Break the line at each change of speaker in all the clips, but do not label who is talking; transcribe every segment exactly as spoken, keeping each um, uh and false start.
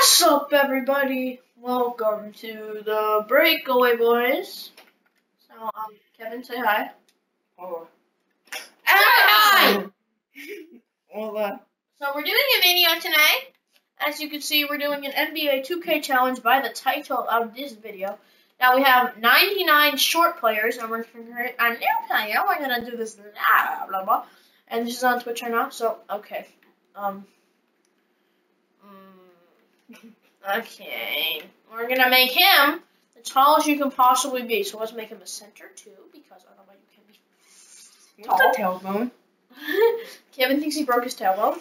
What's up, everybody? Welcome to the Breakaway Boys. So, um, Kevin, say hi.
Oh.
Hi!
Hold on.
So, we're doing a video tonight. As you can see, we're doing an N B A two K challenge by the title of this video. Now, we have ninety-nine short players, and we're going to create a new player. We're going to do this, blah, blah, blah. And this is on Twitch right now, so, okay. Um... Okay, we're gonna make him the tallest you can possibly be. So let's make him a center too, because otherwise you can't be tall.
What's a tailbone?
Kevin thinks he broke his tailbone.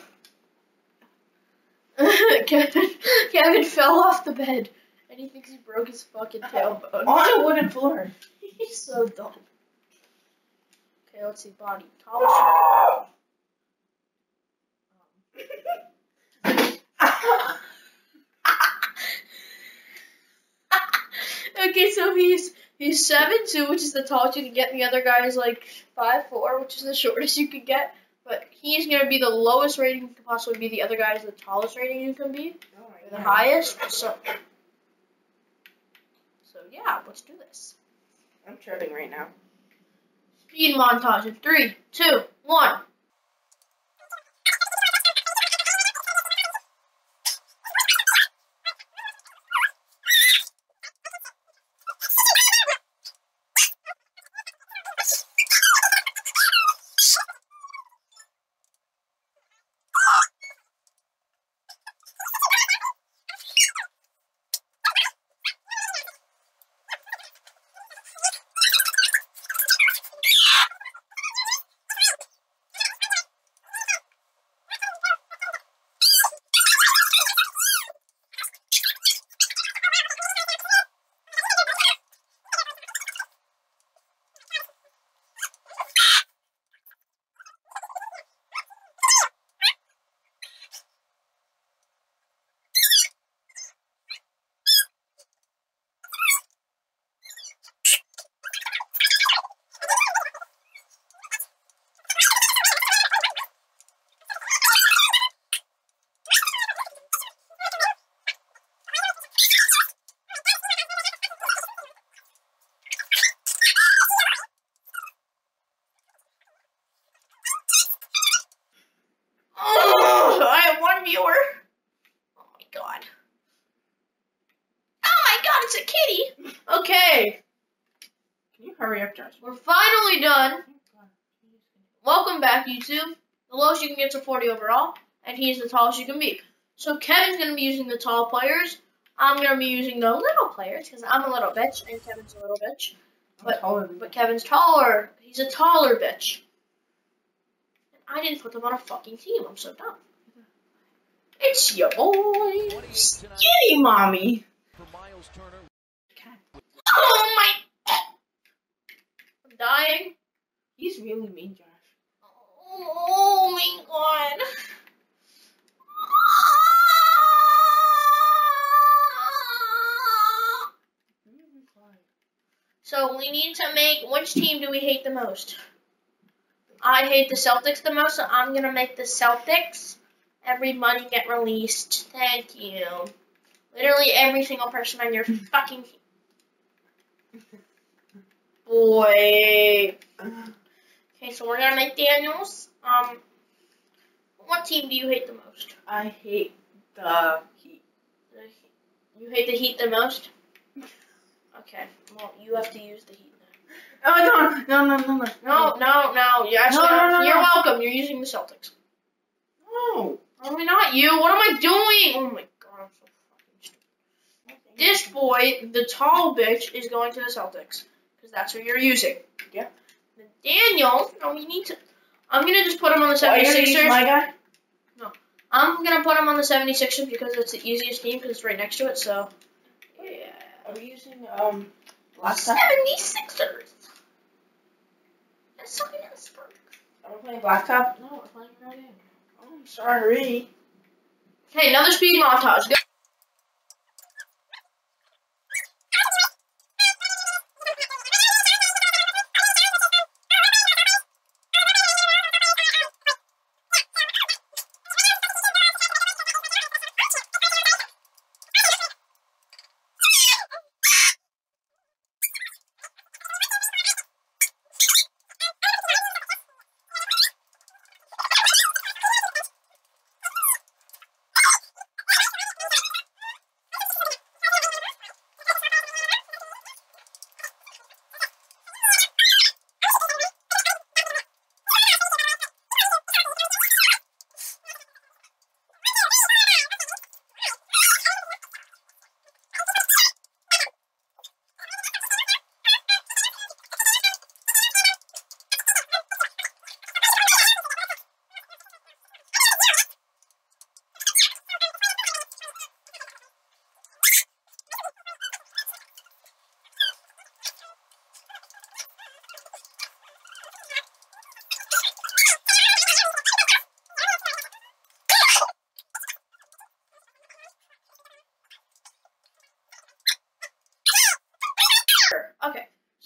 Kevin, Kevin fell off the bed, and he thinks he broke his fucking tailbone
on a wooden floor.
He's so dumb. Okay, let's see, body tallest. Okay, so he's he's seven two, which is the tallest you can get, and the other guy is like five four, which is the shortest you can get. But he's gonna be the lowest rating you can possibly be. The other guy is the tallest rating you can be,
Oh
or the highest. So, so yeah, let's do this.
I'm tripping right now.
Speed montage in three, two, one. Viewer. Oh my god. Oh my god, it's a kitty. Okay.
Can you hurry up, Josh?
We're finally done. Welcome back, YouTube. The lowest you can get is a forty overall, and he's the tallest you can be. So Kevin's going to be using the tall players. I'm going to be using the little players, because I'm a little bitch, and Kevin's a little bitch. But, but Kevin's taller. He's a taller bitch. And I didn't put them on a fucking team. I'm so dumb. It's your boy,
Skinny Mommy.
Oh my! I'm dying.
He's really mean, Josh.
Oh my god. So we need to make, which team do we hate the most? I hate the Celtics the most, so I'm gonna make the Celtics. Everybody get released. Thank you. Literally every single person on your fucking team. Boy. Okay, so we're gonna make Daniels. Um, what team do you hate the most?
I hate the Heat.
The Heat. You hate the Heat the most? Okay, well, you have to use the Heat then.
Oh, no, no, no, no, no.
No, no, no. You actually,
no, no, no,
you're
no.
welcome. You're using the Celtics.
No.
Oh, not you. What am I doing? Oh my god, I'm so fucking stupid. This boy, the tall bitch, is going to the Celtics. Because that's who you're using.
Yeah.
Daniel, no, we need to. I'm going to just put him on the
Oh, you're gonna use
seventy-sixers.
my guy?
No. I'm going to put him on the seventy-sixers because it's the easiest team because it's right next to it, so. Yeah.
Are we using, um, last time?
seventy-sixers. That's so Pittsburgh.
Are we playing blacktop?
No, we're playing right in.
Oh, I'm sorry.
Okay, another speed montage. Go.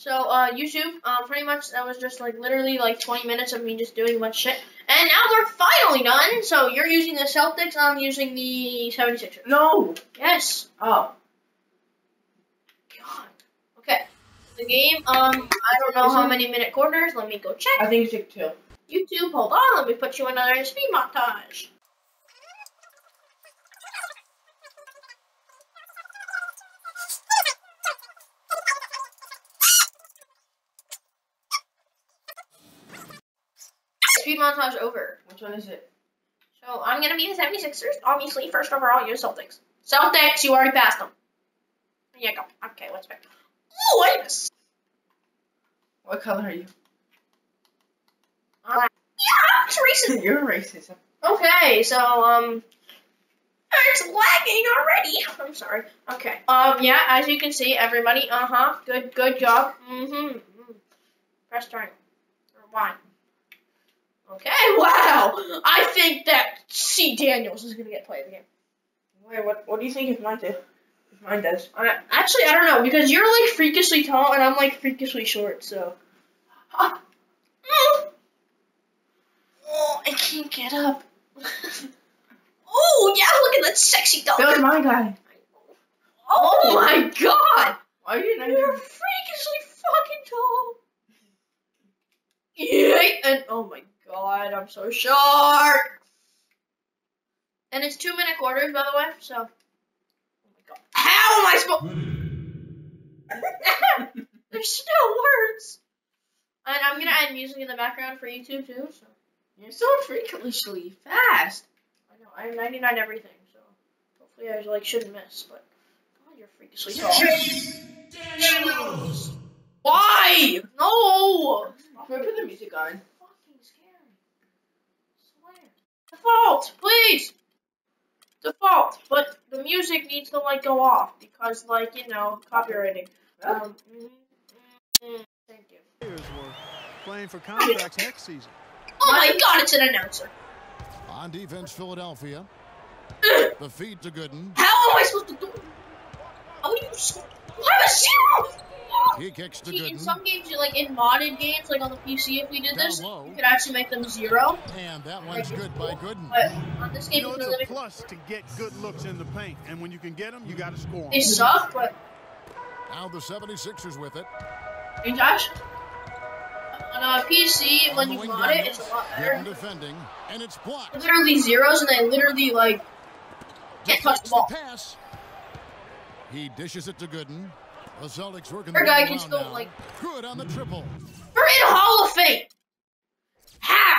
So, uh, YouTube, um, pretty much that was just like literally like twenty minutes of me just doing a bunch of shit. And now we're finally done. So you're using the Celtics, I'm using the seventy-sixers.
No.
Yes.
Oh.
God. Okay. The game, um, I don't know how many minute quarters. Let me go check.
I think it's like two.
YouTube, hold on. Let me put you in another speed montage. Speed montage over.
Which one is it?
So I'm gonna be the seventy-sixers, obviously. First overall, you're Celtics. Celtics, you already passed them. There you go. Okay, what's back? Ooh, I missed.
What color are you?
Alright. Yeah, it's racist.
You're racist.
Okay, so um, it's lagging already. I'm sorry. Okay. Um, yeah, as you can see, everybody. Uh huh. Good, good job. Mm-hmm. Mm-hmm. Press triangle or Y. Okay, wow! I think that C. Daniels is gonna get played of the game.
Wait, what? What do you think if mine does? If mine does?
Uh, actually, I don't know because you're like freakishly tall and I'm like freakishly short. So. Ah. Mm. Oh, I can't get up. Oh yeah, look at that sexy dog.
That was my guy.
Oh my God!
Why are you not?
You're freakishly fucking tall. Yay! And oh my God, I'm so short. And it's two minute quarters, by the way. So, oh my God, how am I supposed? There's still words. And I'm gonna add music in the background for YouTube too. So
You're so freakishly fast.
I know I have ninety-nine everything. So hopefully I like shouldn't miss. But God, you're freakishly tall. Why? No.
Can we put the music on?
Fucking scary. I swear. Default, please. Default, but the music needs to like go off because, like, you know, copywriting. Um, mm, mm, mm, thank you.
Players were playing for contracts next season.
Oh my God, it's an announcer.
On defense, Philadelphia. The feed to Gooden.
How am I supposed to do it? How do you? I have a zero.
He kicks to
See, in
Gooden.
some games, you like in modded games, like on the P C, if we did this,
Down low.
you could actually make them zero.
And that one's good by Gooden.
But on this game,
You know,
it's
it's
really
a plus to get good looks in the paint, and when you can get them, you got to score them.
they suck. But
Now the seventy-sixers with it.
hey, Josh, on a P C,
On
when
the
you
wing
mod it,
Daniels.
it's a lot
Gooden
better.
defending, and it's blocked.
Literally zeros, and they literally like can't touch the ball.
Pass. He dishes it to Gooden. The Celtics working the
Our guy
ball
can
around
still
now.
like.
Good on the triple.
We're in Hall of Fame. Ha!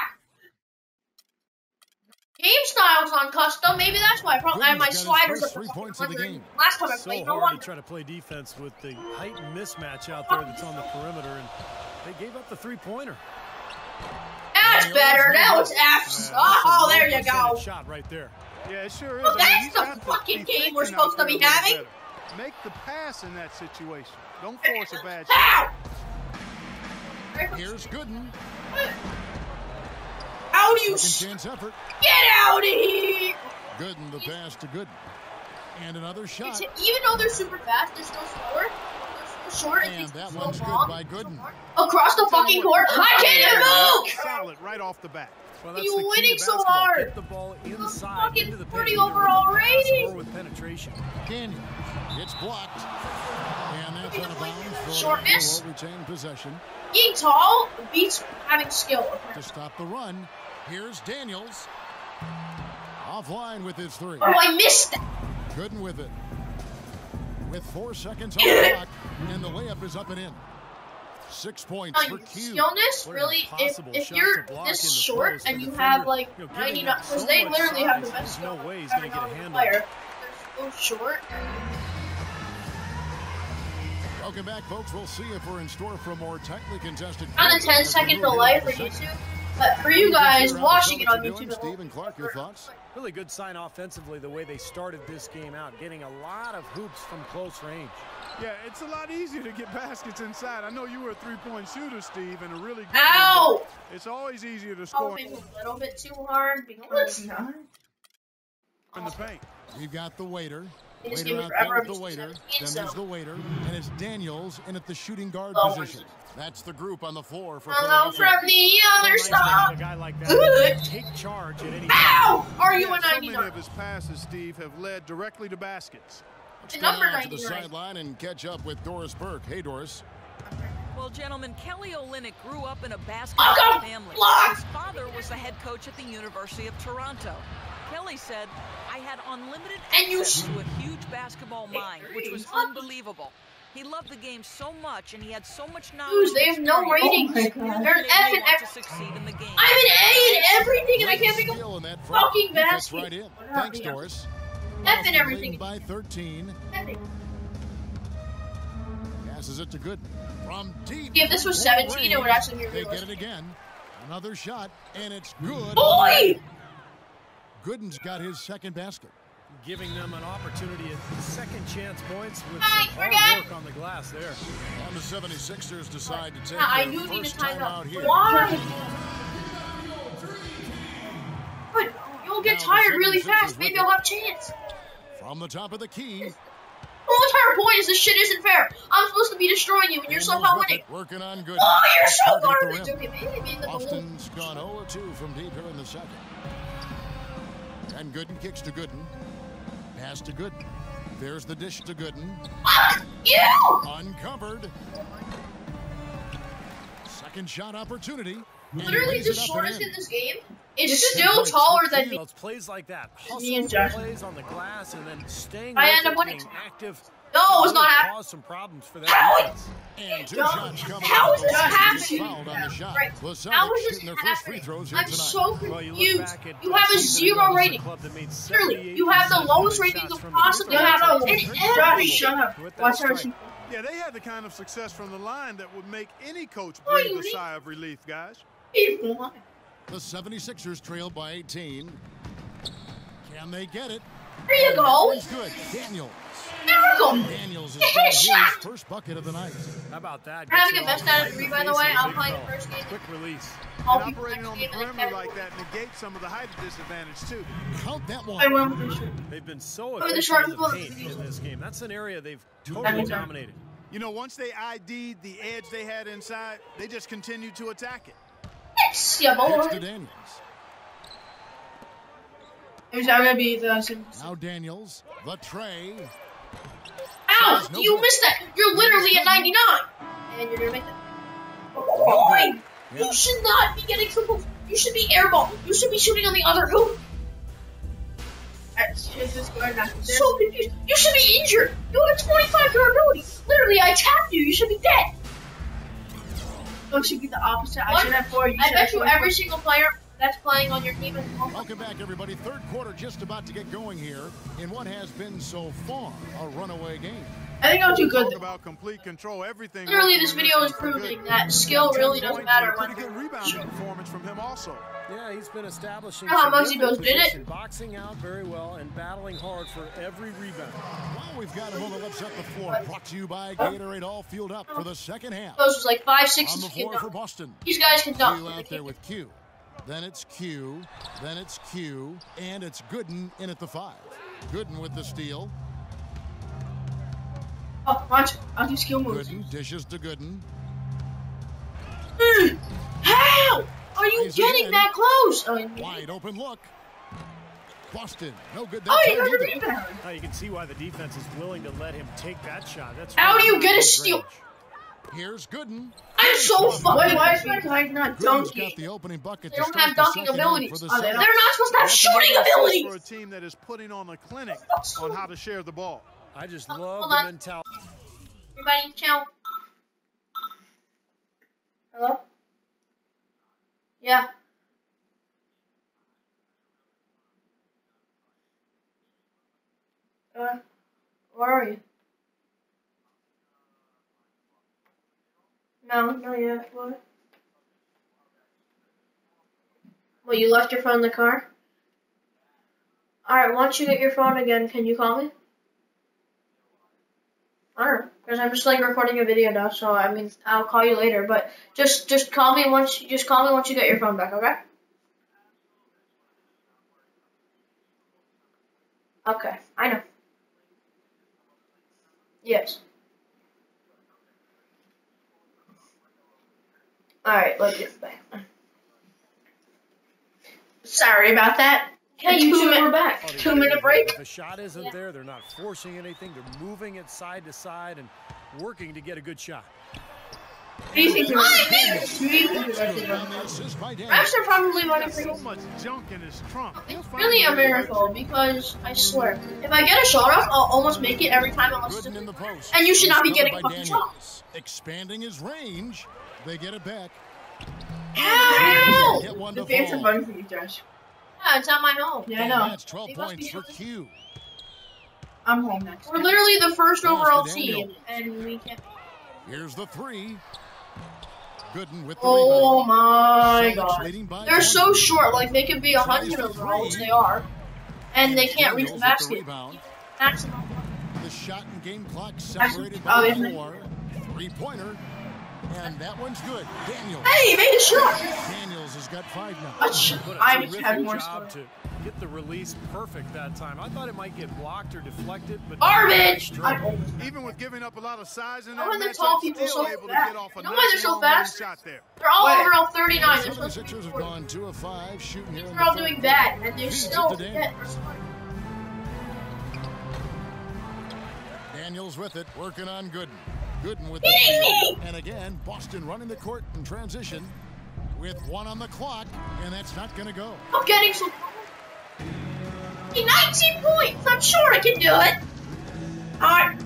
Game style's on custom. Maybe that's why. Probably and my
Gooden's got his
sliders
first
are
three
fucking
points of the
one hundred.
game.
Last time I
So
played, no
hard
wonder.
to try to play defense with the heightened mismatch out there that's on the perimeter, and they gave up the three-pointer.
That's better. That was F.
Yeah,
Oh,
that's a
there you
well-presented
go.
shot right there. Yeah, it sure is.
Well,
I mean,
that's
he's
the
got to
fucking
be
game we're
thinking
supposed
out
to be
there a little
having.
better. Make the pass in that situation. Don't force a bad shot.
How?
Here's Gooden.
How do you
Second chance effort.
get out of here?
Gooden the pass to Gooden. And another shot.
It's, even though they're super fast, they're still slower. They're so short. It
And
takes
that
so
one's good
long.
by Gooden.
Across the fucking court. I can't move.
Solid right off the bat.
You're
Well, that's the key
winning
to
so
basketball.
hard.
Get the ball
The
inside
fucking
into the paint.
forty
either with the
overall
pass
rating.
or with penetration.
Daniel. It's blocked. And that's out of bounds.
Shortness.
Will retain possession.
Being tall beats having skill.
To
apparently.
stop the run, here's Daniels. Offline with his three.
Oh, I missed that.
Gooden with it. With four seconds on the clock, and the layup is up and in. Six points for
Like,
Q.
skillness,
What an
really, if,
impossible
if
shot
you're
to block
this
in the
short
post.
and
The
you
defender,
have like
you know, giving
ninety-nine,
up
because
so
they
much
literally have the
size,
best
there's no
skill
way he's
of
gonna get a
every
handle.
player. They're so short.
Welcome back, folks. We'll see if we're in store for a more tightly contested.
On a ten second delay for YouTube, but for you guys watching it on YouTube, it
Stephen Clark, your thoughts?
Really good sign offensively the way they started this game out, getting a lot of hoops from close range.
Yeah, it's a lot easier to get baskets inside. I know you were a three-point shooter, Steve, and a really good
Ow!
one, but it's always easier to
Oh,
score
maybe a little bit too hard
No,
because
it's not.
in the paint.
We've got the waiter.
This
Waiter
game is
out
forever.
there with the
I'm
waiter.
seventeen,
Then
so.
there's the waiter, and it's Daniels in at the shooting guard
Oh,
position. That's the group on the floor for
Hello
Philadelphia.
from the other
nice to have
side.
a guy like that
Good.
take charge at any time.
Ow! Are you
Yeah,
a
so many
ninety-nine?
of his passes, Steve, have led directly to baskets.
Let's
The
go
number
down to the
ninety-nine.
sideline and catch up with Doris Burke. Hey, Doris.
Well, gentlemen, Kelly Olynyk grew up in a
I'll
basketball
go
family.
block!
His father was the head coach at the University of Toronto. Kelly said, I had unlimited
And you
access
sh-
to a huge basketball mind, which was unbelievable. He loved the game so much, and he had so much knowledge.
Dude, they
and
have no
experience.
ratings.
He
They're
really
an
made
F
me
and
want to
F.
succeed in the game.
I'm an A in everything, and I can't make a
Skill in that front.
fucking
He fits
basket.
right in.
What
Thanks,
happened?
Doris.
F in
Boston
everything.
leading by thirteen. Passes it to Gooden. From deep.
If this was
three-point
seventeen, it would actually be
They get
realistic.
it again. Another shot, and it's good.
Boy!
Gooden's got his second basket.
Giving them an opportunity at second chance points with
Hey,
some
we're
hard
good.
work on the glass there.
And the seventy-sixers decide to take
Yeah, I
their
do need a
first time
timeout.
out here.
Why? But you'll get
Now the
tired really
seventy-sixers
fast. Maybe
with
I'll
it.
have a chance.
From the top of the key.
The whole entire point is this shit isn't fair. I'm supposed to be destroying you, and you're
Daniels
somehow
with
winning.
it, working on good.
Oh, you're so
Target at the
garbage.
rim.
Okay, maybe maybe the goal.
Austin's gone zero of two from deep here in the second. And Gooden kicks to Gooden. Pass to Gooden. There's the dish to Gooden.
Ah, you!
Uncovered. Second shot opportunity. And he
Literally,
lays
the
it up and
shortest
in.
in this game is still taller than me.
Well, it's plays like that.
Me and
Hustle
Josh.
plays on the glass and then staying
I
with
end up
it,
winning.
being active.
No, it's not
really
happening.
Cause some problems for
How
that
is-
defense.
And two
Josh,
shots coming
how
up.
is this
Boston gets
happening?
fouled on the shot.
Right.
The
How
Celtics
is this
shooting their first free
happening?
throws here
I'm
tonight.
so
Well, you look
confused.
back at
You
the
have a
season ago,
zero
this is a
rating.
club that made
Clearly, you have the
seventy-eight
lowest
percent
rating you
shots
could
from the free
possibly
throw
have
line.
in everything.
Shut up.
With that
Watch
strike.
her.
Yeah, they had the kind of success from the line that would make any coach
Oh,
breathe
you
a
need-
sigh of relief, guys.
The seventy-sixers trail by eighteen. Can they get it?
There you go.
It's good. Daniels.
Miracle.
Daniels has
Hit
got
a
his
shot.
first bucket of the night.
How about that?
We're having
Gets
a
it
best
all
out of
right
three,
in
by the
face
way.
of a
I'm
big
playing the
fella.
first game.
Quick release.
I'll
And
be
operating
next
on the
game and then
perimeter
Kevin.
like that negates some of the height disadvantage, too.
Count that
I
one.
won with this.
They've been so
the
efficient
short
in the
people-
paint in this game. That's an area they've totally
That's right.
dominated.
You know, once they I D'd the edge they had inside, they just continued to attack it.
Yes, yeah,
It's to
boy.
Daniels.
Is that gonna be the same?
Now Daniels. The tray.
Ow!
No
You
good.
missed that. You're literally at ninety-nine, and you're gonna make that. Boy, you should not be getting triple. You should be airball. You should be shooting on the other hoop.
Should just go ahead and knock this.
So confused. You should be injured. You have a twenty-five durability. Literally, I tapped you. You should be dead.
Oh, it should be the opposite. I
What?
should have four. You
I
should
bet
have
you
four.
every single player that's playing on your team is.
Welcome back, everybody. Third quarter just about to get going here in what has been so far a runaway game.
I think I'll do good.
Talk about complete control, everything.
Literally,
working
this
in
video
one
is
for
proving
good.
that skill
ten
really doesn't
points
matter
and a
when
pretty good rebounding performance from him also.
Yeah, he's been establishing
How
some
much he
good
goes, did it?
position, boxing out very well and battling hard for every rebound.
Well, we've got him on the left side of the floor. Brought to you by Gatorade. All fueled up for the second half.
Those was like five,
On
six.
the floor for Boston.
These guys can
Q
dunk.
out there with Q. Then it's Q. Then it's Q. And it's Gooden in at the five. Gooden with the steal.
Oh, watch. I'll do skill moves.
Gooden dishes to Gooden.
Mm. How are you
Plays
getting
again.
that close? Oh,
Wide open look. Boston. No good
Oh,
that
you
time
got the
either.
rebound.
Now you can see why the defense is willing to let him take that shot. That's
How do
really
you get a
good
steal?
range.
Here's Gooden.
I'm so fucking.
Wait, why is my guy not
Gooden's
dunking?
got the opening bucket
They
to
don't
start
have
the
dunking
second half
abilities.
for the
Oh, they
They're
don't.
Celtics.
not supposed to have
That's
shooting
another assist
abilities.
for a team that is putting on a clinic on how to share the ball.
I just
Hold
love
on.
the mentality.
Everybody, chill. Hello? Yeah. Uh, where are you? No, not yet. What? What, you left your phone in the car? Alright, once you get your phone again, can you call me? I don't know, because I'm just like recording a video now, so I mean, I'll call you later, but just just call me once, just call me once you get your phone back, okay? Okay, I know. Yes. Alright, let's get back. Sorry about that. Hey, you two, we're back.
Oh,
Two minute break.
If a shot isn't yeah. there, they're not forcing anything. They're moving it side to side and working to get a good shot.
Easy. Refs are probably running for
so much junk in his trunk.
It's really a miracle because I swear, if I get a shot off, I'll almost make it every time unless it's a and you should not be getting a fucking shot.
Expanding his range, they get it back.
Ow!
Get one
The
to
fans are
fall.
running for you, Josh.
Yeah, it's at my home.
Yeah, I know.
That's twelve points for Q.
I'm home next.
We're literally the first
Pass to
overall
Daniel.
team, and we can't.
Here's the three. Gooden with the
Oh
rebound.
my
Celtics
god.
leading by
They're so
twenty.
short, like they could be a
Tries
hundred
the
overall, which
three.
they are. And they can't reach the
Daniels with the
basket.
rebound.
Maximum.
The shot and game clock separated
Oh,
by
isn't it?
four. Three-pointer. And that one's good. Daniels.
Hey, he made a shot!
Daniels has got five now.
What?
But a
I
terrific
have more
job to get the release perfect that time. I thought it might get blocked or deflected, but
Garbage!
Even with giving up a lot of size in
Why
that
are the
matchup,
tall people
still
so
able to
fast?
get off a
You know why
nice
they're so
long-range
fast?
shot there.
They're all
Wait.
overall thirty-nine. They're supposed to be
seventy-sixers have
forty.
gone two of five shooting here in
They're all
the
doing
third
bad,
quarter.
and they
Feeds it
still
to
get.
Daniels. Daniels with it, working on Gooden. Gooden with the steal. And again, Boston running the court in transition with one on the clock, and that's not going to go.
I'm getting so. nineteen points! I'm sure I can do it! Alright.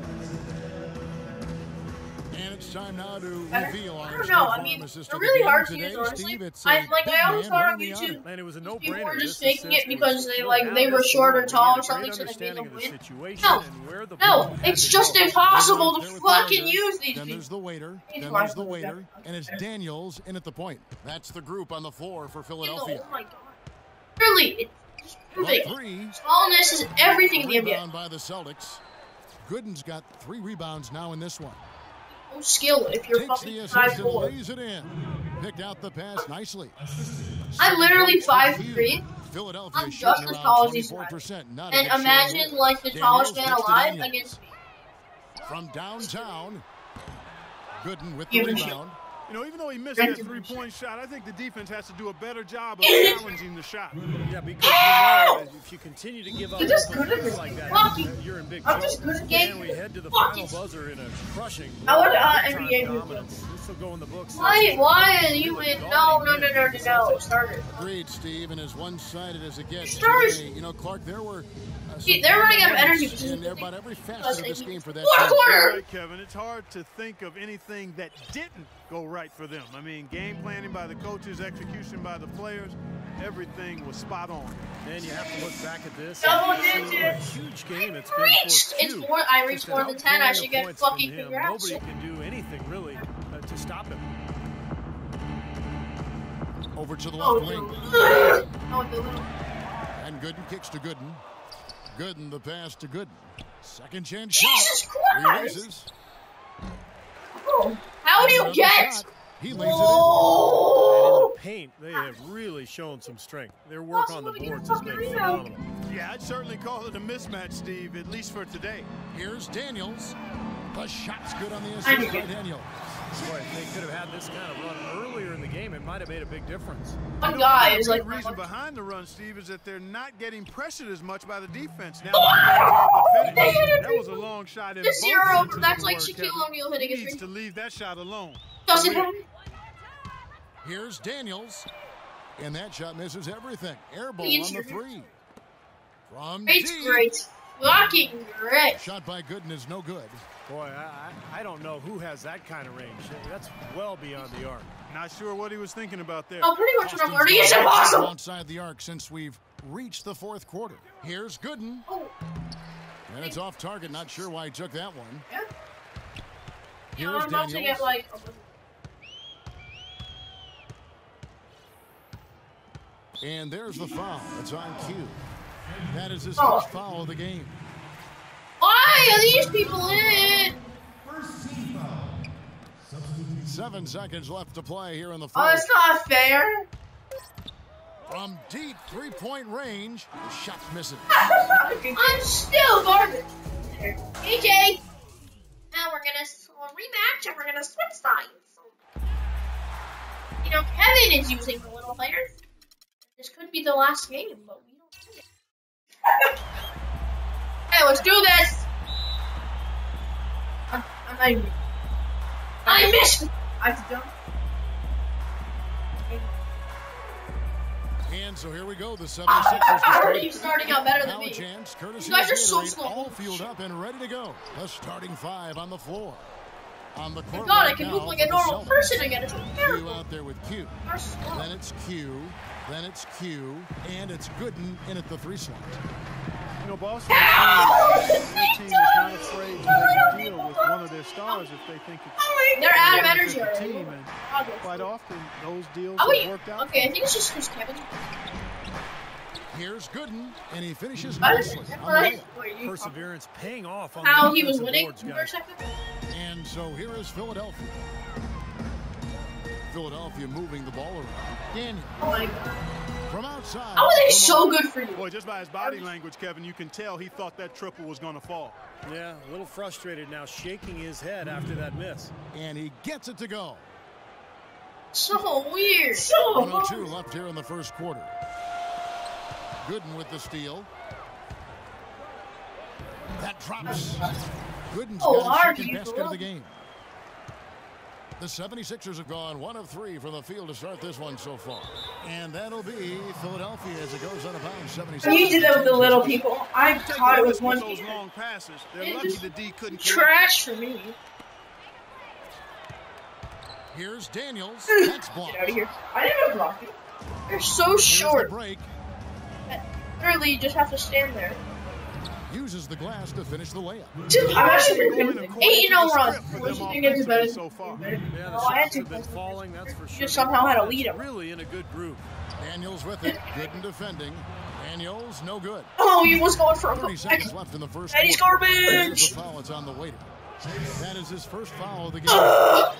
And it's time now to
I
reveal
I
our
don't know, I mean, they're really hard to use, honestly. I, like, I always thought on YouTube,
Man, it was a
people
no-brainer.
were just
This
faking it
assist
because
was
they,
good.
like,
Now
they were
this
short or
one,
tall
we
or
had a great
something, so they made them
understanding of the
win.
situation
No,
and where the
no,
ball had
it's
to
just
go.
impossible to
There with
fucking
Warner.
use these
Then
people.
there's the waiter.
It's
Then
fine.
there's the waiter. And it's Daniels in at the point. That's the group on the floor for Philadelphia.
Oh my god. Really, it's
The
proving
three.
smallness is everything in the N B A.
Rebound by the Celtics. Gooden's got three rebounds now in this one.
No skill if you're
Takes
fucking
the assist
five
and
four.
lays it in. Picked out the pass nicely.
I'm literally
Seven
five
points for
three.
Hughes. Philadelphia
I'm just
shooting
as
around
tall as these
twenty-four percent. Not a
And
good showing
imagine
here.
like the
Daniels
tallest man
gets to
alive
Daniels.
against me.
From downtown. Gooden with the
Even shit.
rebound.
You know, even though he missed
Right.
that three-point shot, I think the defense has to do a better job of challenging the shot.
Yeah, because you know if you continue to give up
You're just
open
good at
things
this.
like that,
Fucking-
you're in big
I'm
trouble.
just good at
And
game.
we head to the
Fuck
final
it.
buzzer in a crushing.
I would, uh,
big-time
N B A group.
dominance. This will go in the books.
Why? Why are you in? No, no, no, no, no, no. Start it.
Agreed, Steve, and as one-sided as it gets
Stars.
today, you know, Clark, there were uh,
See,
some
they're running out of energy
moments
because
in about every facet
because
of this
they-
game for that
Fourth
team.
quarter.
You're right, Kevin. It's hard to think of anything that didn't go right for them. I mean, game planning by the coaches, execution by the players, everything was spot on.
And you have to look back at this.
Double
and see what a
digits.
huge game it's
Reached.
been for
It's
Q.
more. I reached
Just
more
an
than ten. I
outpouring
should
of
get
points from
fucking
him.
congrats.
Nobody can do anything really uh, to stop him.
Over to the
Oh,
left
the
wing.
little. Oh, the little.
And Gooden kicks to Gooden. Gooden the pass to Gooden. Second chance
Jesus
shot.
Christ!
Releases.
Oh, how do you
Another
get?
shot. He lays it
Oh!
And in the paint, they have really shown some strength. Their work on the
Possible to get a
boards has
fucking
been
rebound.
phenomenal.
Yeah, I'd certainly call it a mismatch, Steve, at least for today.
in. Here's Daniels. The shot's good on the
I
assist
knew
by
it.
Daniels.
Boy, if they could have had this kind of run earlier in the game, it might have made a big difference.
One
You know,
guy
the
is
big
like.
reason behind the run, Steve, is that they're not getting pressured as much by the defense. Now,
Oh,
the game's all but
they hit
finished.
it.
That was a long shot in
This
both
zero,
senses of
that's
the
like
word,
Shaquille
Kevin.
O'Neal hitting
He
a
needs
three.
to leave that shot alone.
Does it happen?
Here's Daniels. And that shot misses everything. Air ball
It's
on the
great.
three. From
It's
deep.
great. Fucking great.
Shot by Gooden is no good.
Boy, I, I I don't know who has that kind of range. That's well beyond the arc.
Not sure what he was thinking about there.
Oh, pretty much what I'm
Boston's
learning is
gone
impossible.
outside the arc since we've reached the fourth quarter. Here's Gooden.
Oh,
And it's off target. Not sure why he took that one.
yeah.
Here's
I'm about to
Daniels.
get like.
And there's the foul. It's on cue. That is his
Oh.
first foul of the game.
Why are these people in it?
Seven seconds left to play here in the
Oh,
fourth.
it's not fair.
From deep three-point range, the shot's missing.
I'm still garbage. A J, match and we're gonna switch sides. You know, Kevin is using the little players. This could be the last game, but we don't see it. Hey, let's do this! I'm, I'm not even. I missed! I have to jump.
And so here we go, the seventy-sixers.
How are you starting out better than me?
Chance,
You guys are so
Gatorade,
slow.
all fueled up and ready to go. The starting five on the floor. On the court
God,
right
I can
now
move like a
for the
normal
Celtics.
person again. It's
Q
terrible.
out there with Q.
You're slow.
Then it's Q. Then it's Q. And it's Gooden in at the three slot.
You know, Boston, their team is not afraid to make a deal with one of their stars if they think it's
They're out of
a
energy
good
already.
team. And quite often, those deals
Oh,
have
wait.
worked out.
Okay, I think it's just because Kevin.
Here's Gooden, and he finishes
I
nicely
was-
on the
What?
layup.
Wait, you-
Perseverance paying off on
How
the
he was
offensive
winning
boards,
for a
guys.
second?
And so here is Philadelphia. Philadelphia moving the ball around. Daniel
Oh my god.
from outside.
How are they
From
so
on-
good for you?
Boy, just by his body language, Kevin, you can tell he thought that triple was going to fall.
Yeah, a little frustrated now, shaking his head after that miss.
And he gets it to go.
So weird. So
one oh two
hard.
left here in the first quarter. Gooden with the steal. That drops. Gooden's
Oh,
got his
hard
second
you
basket
go.
of the game. The seventy-sixers have gone one of three from the field to start this one so far. And that'll be Philadelphia as it goes out of bounds. seventy-six.
You did that with the little people. I
Take
caught
a
it with
risk
one
those
hand.
long passes. They're
It
lucky
is
the D couldn't correct.
Trash for me.
Here's Daniels. That's blocked.
Get out of here. I didn't block it.
You're so
Here's the
short.
break.
Literally, you just have to stand there.
Uses the glass to finish the layup.
Dude, I'm actually
Going
pretty good.
according
Eight
to
and
the
oh run.
script for
What
them
you think is better?
offensively so far.
Yeah, the
Oh, I had
shots
to
have been
play.
falling, that's for sure.
just somehow had to lead him.
Really in a good group.
Daniels with it. Gooden defending. Daniels, no good.
Oh, he was going for a
thirty
couple.
seconds left in the first
And he's
quarter.
garbage.
There's the foul. It's on the waiter. That is his first foul of the game.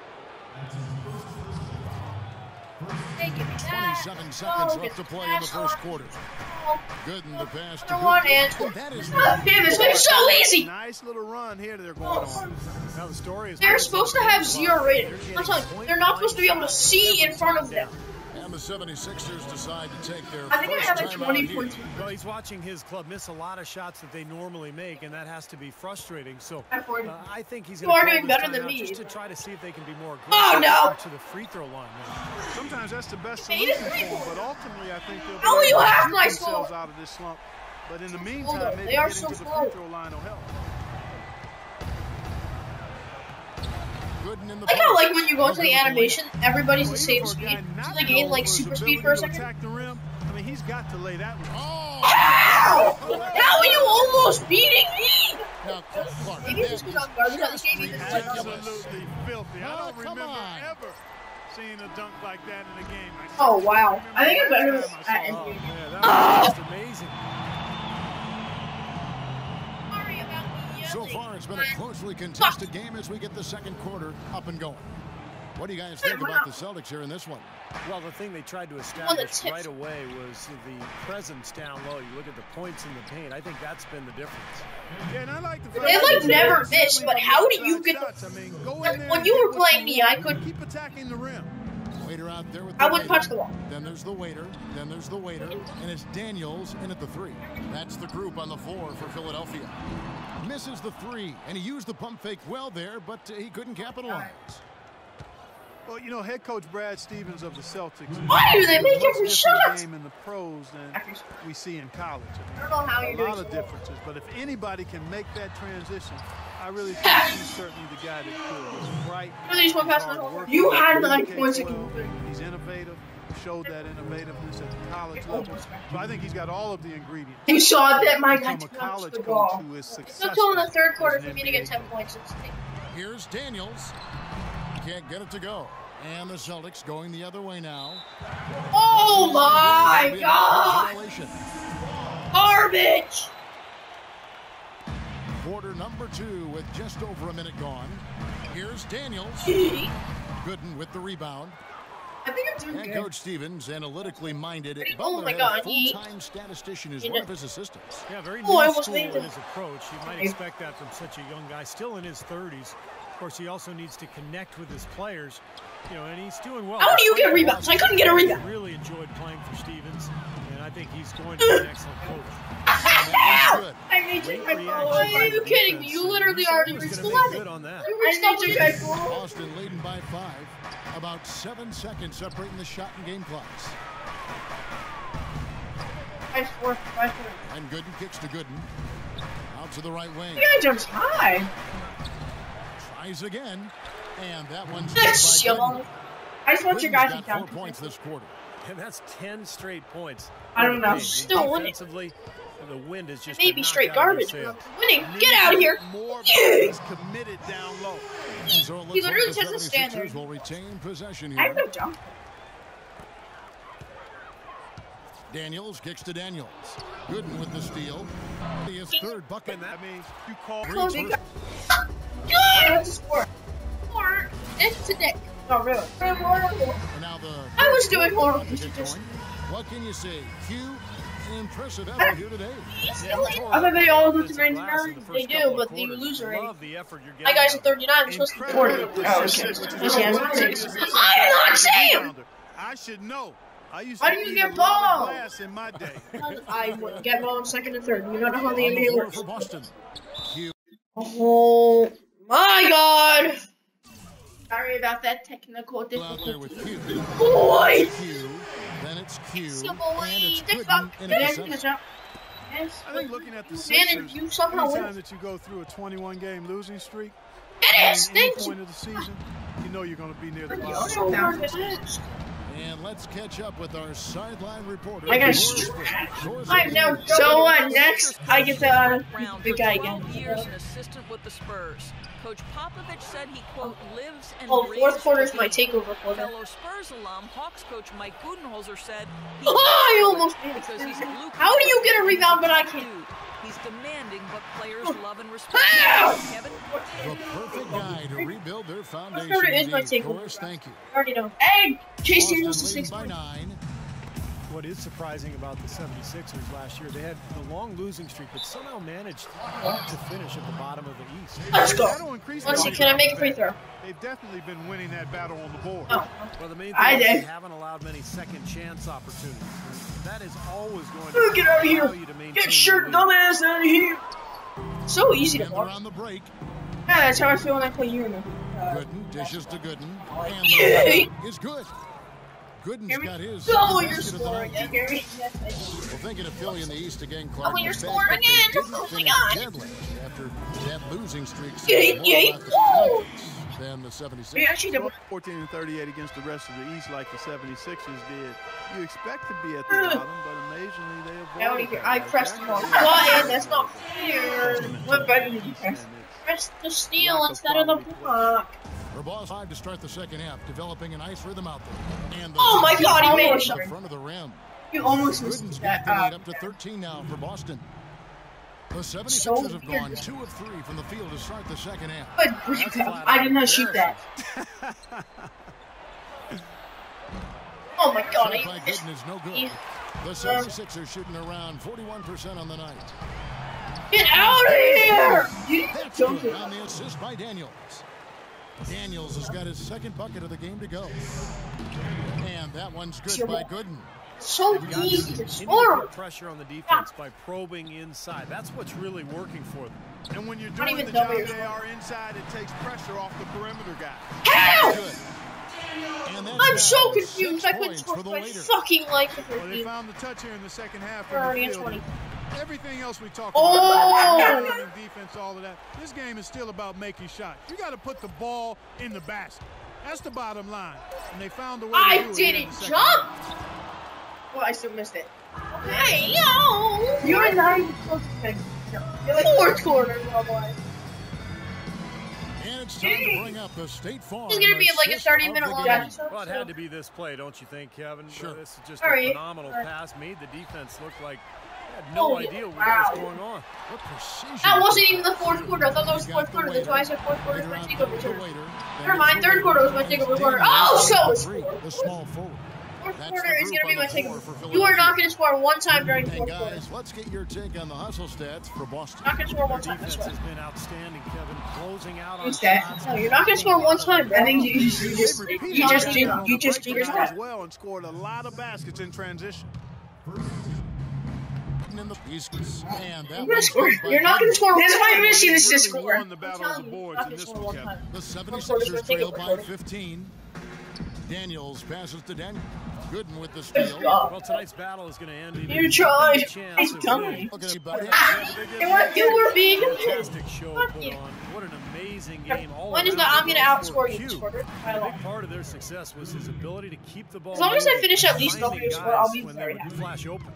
Hey, give me that.
twenty-seven seconds
Oh,
left to
get
play in the
pass
first
on.
quarter.
Oh,
Gooden the pass to
another one
Gooden.
and
That is
Damn, this game's so easy.
Nice little run here they're going on.
Now the story is
They're supposed to have zero rating. I'm telling you, they're not supposed to be able to see in front of them.
and the seventy-sixers decide to take their
I think I
first
have like
timeout
twenty
here.
points.
Well, he's watching his club miss a lot of shots that they normally make, and that has to be frustrating. So
I forty.
uh, I think he's
You
going
are
to
doing better than me.
just to try to see if they can be more
Oh,
aggressive
no.
to the free throw line. Now.
Sometimes that's the best
Hey,
solution
it's
for
people.
them, but ultimately I think they'll be
How are
able
you
to
half
keep
my
themselves
slow?
out of this slump. But in the
Hold
meantime,
on,
maybe
they are
getting
so
to the
slow.
free throw line will help.
Gooden in the
I kind of
post.
like when you go into the
Gooden with the
animation, everybody's the
Well,
same
even for a
speed.
guy
So
not
they gain
known
like
for his
super speed
ability
for a
to
second.
attack the rim, I mean, he's got to lay that one.
Oh!
Ow! How are you almost beating me?
Now, Clark,
Maybe it's just because I'm garbage on the game. He's just like,
Absolutely filthy. I
Oh,
don't
come
remember
on.
ever seeing a dunk like that in a game. I
Oh,
certainly
wow.
remember
I think I'm
the
better
last
at
time I saw
Oh,
him.
man, that
Ah!
was just amazing.
Sorry about me
So
yelling.
far, it's been a closely contested game as we get the second quarter up and going. What do you guys think about the Celtics here in this one?
Well, the thing they tried to
that
establish
tips.
right away was the presence down low. You look at the points in the paint. I think that's been the difference.
Yeah, and I like the
They,
fact
like,
that
never
certainly
miss, but
from
how do
outside
you get-
shots, I mean, go in
Like,
there
when
and
you
get
were
what
playing me,
want
I
and
could-
keep attacking the rim.
Waiter out there with
I
the
wouldn't
waiter.
touch the ball.
Then there's the waiter. Then there's the waiter. And it's Daniels in at the three. That's the group on the floor for Philadelphia. Misses the three, and he used the pump fake well there, but uh, he couldn't capitalize.
Well, you know, head coach Brad Stevens of the Celtics.
Why do they make
much
every
different
shot?
game in the pros than we see in college.
I don't know how
A
you're doing
lot of
so well.
differences, but if anybody can make that transition, I really think he's certainly the guy that could. He's bright,
Really just went past
hard
my whole-
worker,
You had nine
communicates
points
well,
again.
he's innovative, showed that innovativeness at the college level. So I think he's got all of the ingredients.
You saw that my guy
Become a
touched
college
the
coach
ball.
who is
It's not
successful.
until in the third quarter
as an
for me to
N B A
get ten
coach.
points. It's
Here's Daniels. Can't get it to go. And the Celtics going the other way now.
Oh my
Maybe a
god!
violation.
Garbage!
Quarter number two with just over a minute gone. Here's Daniels.
I
Gooden with the rebound.
think I'm doing
And
good.
Coach Stevens, analytically minded,
Oh
Butler
my
had
God,
a
he-
full-time statistician as
he
one
did-
of his assistants.
Yeah, very
Oh, I
new
almost
school
made
in
it.
his approach. You might
Okay.
expect that from such a young guy, still in his thirties. Of course, he also needs to connect with his players, you know, and he's doing well.
How do you get rebounds? I couldn't get a rebound.
Really enjoyed playing for Stevens, and I think he's going to be an excellent coach.
I made you my goal. Are you kidding me? You literally already reached eleven.
On that.
You reached I made you my goal.
Boston leading by five. About seven seconds separating the shot and game clocks.
Five, four, five, four.
And Gooden kicks to Gooden. Out to the right wing.
You guy jumps high.
Tries again. And that one's
That's Jml.
I just want your guys to
got
count.
four points this quarter.
And that's ten straight points.
I don't know.
Still winning.
Defensively, the wind is just
maybe straight garbage. Winning. Get out of here.
More
Yeah.
committed down low.
So
He literally just doesn't stand there.
will retain possession
I
here.
have no jump.
Daniels kicks to Daniels. Gooden with the steal. His third bucket.
And that means you call
Close it.
Yeah, what's the score?
Four. Next to Nick.
Oh, really?
And now the
I was doing horrible.
What can you say? Q, an impressive effort here today.
I thought they all go to ninety-nine.
They do, but they lose already.
Love the effort you're
My
getting.
guys are thirty-nine. I'm supposed to be forty.
Oh, okay.
I'm not saying.
I should know. I used
Why
to
do you
eat
get
a lot of
ball?
glass in my day.
I would get ball in second and third. You don't know how the
On
N
the
B A
floor
works.
for Boston. Q.
Oh my God! Sorry about that technical
Out there with
difficulty.
Q.
Boy!
Q. Then it's Q.
It's your
And
boy.
it's
Dick
Gooden
Buck.
in
Then
interception.
catch up. Yes.
I think looking at the
Man,
Sixers,
and you somehow
anytime
win.
that you go through a twenty-one game losing streak,
It is.
at any
Thank
point
you.
of the season, you know you're going to be near the
You're
bottom.
so hard to ask.
And let's catch up with our sideline reporter.
I got
Doris- Doris-
I'm now.
So what? Next, I get the uh, big guy again.
twelve years an assistant with the Spurs. Coach Popovich said he, quote, lives and
Oh,
breathes
fourth quarter is
the
my
game.
takeover quarter.
Fellow Spurs alum, Hawks coach Mike Budenholzer said he
Oh, I almost did.
because he's a blue
How do you get a
collar
rebound but I
dude.
can't?
He's demanding what players love and respect.
Ah!
Kevin?
The perfect guy to rebuild their foundation.
quarter is my
indeed.
takeover.
Doris, thank you.
I already know. Hey, Chase
Boston
Daniels is
leading
six
by
points.
nine.
What is surprising about the seventy-sixers last year, they had the long losing streak, but somehow managed to finish at the bottom of the East.
Let's go.
That'll increase
Let's see,
the
can I make a free throw?
They've definitely been winning that battle on the board.
Oh.
Well, the main thing
I
is they
did.
haven't allowed many second chance opportunities. That is always going
Oh,
to
get out of here.
allow you to maintain
Get your
the lead.
dumbass out of here.
So easy to
And they're
block.
on the break.
Yeah, that's how I feel when I play you in the. Uh,
Gooden dishes to Gooden. And
Yay!
the is good. Gooden's
Hear me?
got his.
Oh,
second
you're
basket of the
scoring
night.
again.
hear me? Yes, I do.
Well, thinking of Philly in the East again,
Oh,
Clark.
you're
the
scoring
fact that they
again.
didn't
Oh, my
finish
God.
deadly after that losing streak.
Yay,
said more
yay.
about the
Woo!
Celtics than the
We
seventy-six.
actually did.
fourteen and thirty-eight against the rest of the East like the seventy-sixers did. You expect to be at the bottom, but amazingly they avoid
I only
it.
hear. I pressed the ball.
Why? That's not fair.
What button did you press?
Press the steal instead of the block.
For Boss five to start the second half, developing a nice rhythm out there. And the
Oh my God, he made
a
it.
shot.
in front of the rim.
You almost missed
Gooden's
that.
got the lead
Uh,
up to thirteen now for Boston. The
So
seventy-sixers have
weird.
gone two of three from the field to start the second half.
Good grief, I did not shoot that.
Oh my God.
Shot by
I missed.
Gooden is no good.
Yeah.
The seventy-sixers shooting around forty-one percent on the night.
Get out of here!
You
That's
don't
good
do
on the assist by Daniels. Daniels has got his second bucket of the game to go. And that one's good by Gooden.
So
You've got to
easy to
continue to
score.
put pressure on the defense by probing inside. That's what's really working for them.
And when you're
don't
doing
even
the
know
job
where you're
they are inside, it takes pressure off the perimeter guy.
Ow!
Good. And that's
I'm
now
so
six
confused. I couldn't
points
score
for the
my
Waiters.
fucking life with
Well,
her
they
team.
found the touch here in the second half.
We're already
in
at
the
twenty.
field. Everything else we talked
Oh!
about, winning defense, all of that. This game is still about making shots. You got to put the ball in the basket. That's the bottom line. And they found a way to
I
do it here in
didn't
the second
jump.
half.
Well, I still missed it.
Hey, yo!
You're not even close to things. You're like
Fourth quarter, oh boy.
And it's time to bring up the State Farm.
It's gonna be like a
assist
thirty
of
minute
the
long
game.
episode.
Well, it
so-
had to be this play, don't you think, Kevin?
Sure.
This is just
All
a
right.
phenomenal
All right.
pass. Made the defense look like they had no
Oh,
idea what
wow.
was going on.
What precision.
That wasn't even the fourth quarter. I thought that was fourth quarter. That's why I said fourth quarter is my takeover quarter. Never mind, third quarter was my takeover quarter. Oh, so it's
three, the small forward.
Fourth
That's
quarter
the
is
group
going to be
on
my
the
takeaway.
floor for
You are not
Philadelphia.
going to score one time during the
And
fourth quarter.
guys, let's get your take on the hustle stats for Boston.
Not going to score one
Their
time. That's
defense
right.
has been outstanding, Kevin, closing out on
Who's that?
shots.
No, you're not going to score one time, bro.
I think you just, you
They've
just,
repeated
you just,
that
you,
on
you
the
just
break
figured
tonight
that.
as well and scored a lot of baskets in transition.
In the pieces. And that
I'm gonna
one's
score.
good by
You're not going to
Gooden.
score one
That's why I'm
time.
missing
They
this to
really
score.
won the battle of the boards in this one, Kevin.
The
Fourth
seventy-sixers
quarter's gonna
trail
take it
by
for
fifteen. Daniels passes to Daniels. Gooden with the
Good
steal.
job.
Well, tonight's battle is going to end.
You tried.
Chance
It's
of
done.
winning.
Look at everybody.
You were, you were being
Fantastic show
Fuck
put
you.
on. What an amazing game. All
When is
around.
that? I'm going to
Goals for
outscore you
Q.
this quarter.
A big part of their success was his ability to keep the ball.
As long as I
moving,
finish at least
finding
W score, I'll be
guys when
very
they would
happy.
flash open.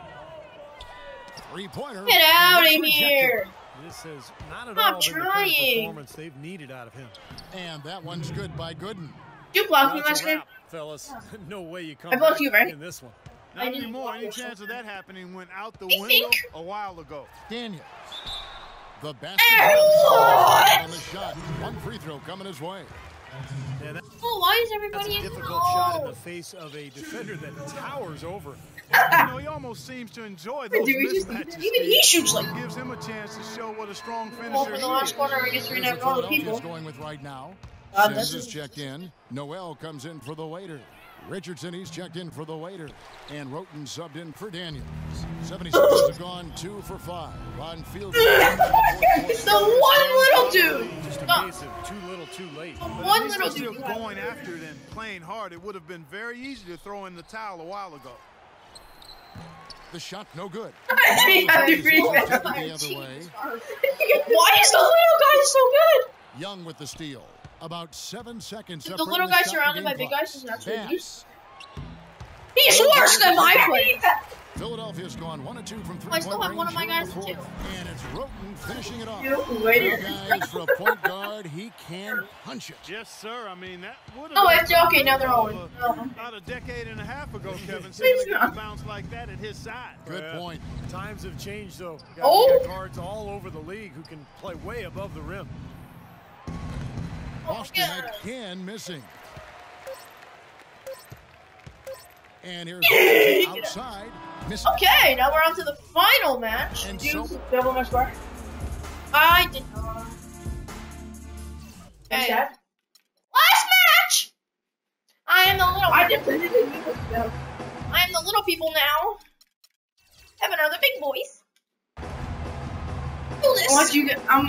Three-pointer.
Get out of
And it's rejected.
here.
This has not at
I'm
all been the kind of
trying.
performance they've needed out of him.
And that one's good by Gooden.
You blocked me
That's
last
a
game.
wrap, fellas. No way you come
I blocked
back
you, right?
in this one.
Not
I didn't
anymore.
block
Any
you.
chance of that happening went out the
I
window
think.
a while ago.
Daniels. The basket.
What?
On the shot. One free throw coming his way.
Yeah, that-
Oh, why is
that's
everybody
a
in
difficult shot in the face of a defender that towers over.
You know, he almost seems to enjoy those
Dude, we just-
mismatches.
Even he shoots like.
It gives him a chance to show what a strong
Well,
finisher
for
he
the last
is.
quarter, I guess we're
Here's
gonna
what
have all the
Philadelphia's
people.
going with right now.
Uh,
Sims
this
is
is-
checked in. Noel comes in for the waiter. Richardson, he's checked in for the waiter. And Roten subbed in for Daniels. seventy-sixers have gone two for five. On field.
The one little dude.
Just a
No,
case of too little, too late.
the
But
one
at least
little
he's still
dude. you have.
going after it and playing hard. It would have been very easy to throw in the towel a while ago.
The shot no good.
I had to read
Take it
that.
the other way.
Why is the little guy so good?
Young with the steal. About seven seconds.
Dude, the
separating
little guy
shot and
surrounded by
game
big
clock.
guys is actually
Bass.
beast. He's worse than my play.
Philadelphia's gone one and two from three
I still
point
have one of
range
my
here in
guys
the
too.
fourth. And it's Roten finishing it off.
You
Well,
waited.
guys, for a point guard, he can punch it.
Yes, sir. I mean, that would have
Oh,
been
it's okay. Now they're all in.
about a- about a decade and a half ago, Kevin, seeing a guy bounce like that at his side.
Good
Yeah.
point.
Times have changed, though. Got,
Oh.
got guards all over the league who can play way above the rim.
Boston
yeah.
again missing. And here's Roten outside. Missing.
Okay, now we're on to the final match.
And
You
so
double my score.
I did not.
Finish
Okay.
that.
Last match. I am the little.
I defended it. No.
I am the little people now. Heaven are the big boys. Do
I
this.
want you to. I'm.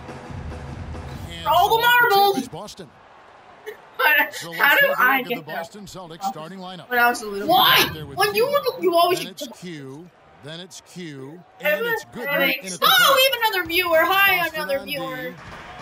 and
All the
so off
marbles.
tip is Boston. So
How
let's
do
take a
I
look at
get
the
that?
Boston Celtics starting lineup.
When I was a little.
Why?
There with
When you
Q.
were, you always.
Then it's Q. Then it's Q. And
Evan,
it's Gooden
Evan,
in at the
Oh,
top.
we have another viewer. Hi,
Boston
another
on
viewer.
D.